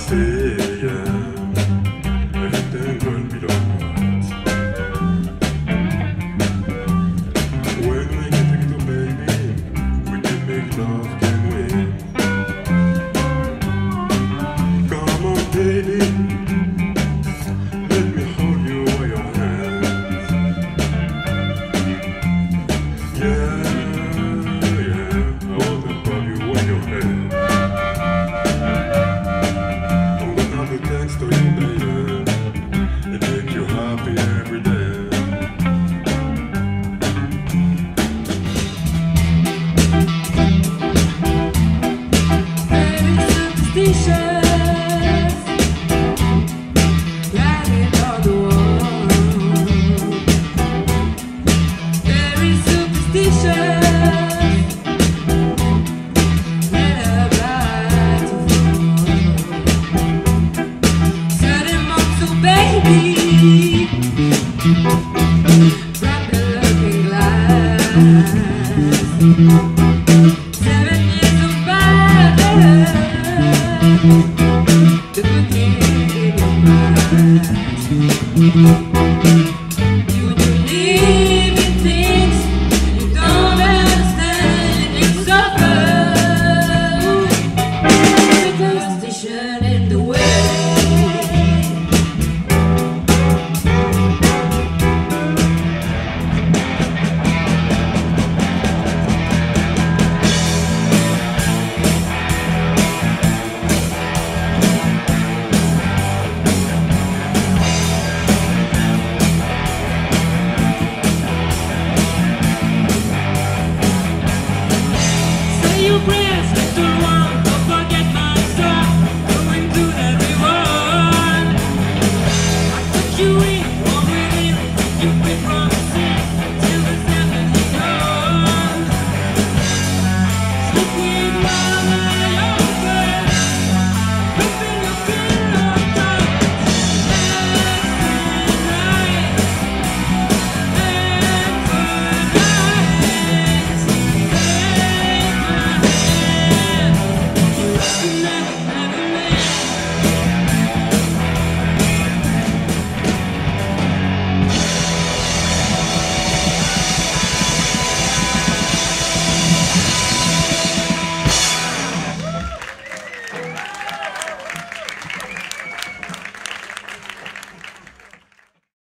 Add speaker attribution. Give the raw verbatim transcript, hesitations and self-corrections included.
Speaker 1: say, yeah, everything will be alright. When we get together, baby, we can make love, can we? Come on, baby, let me hold you by your hands. Yeah, yeah, I want to hold you by your hands. Thanks to you, baby, it makes you happy every day.
Speaker 2: Very superstitious, writing on the wall. Very superstitious. Seven years of fire, the good thing in your mind.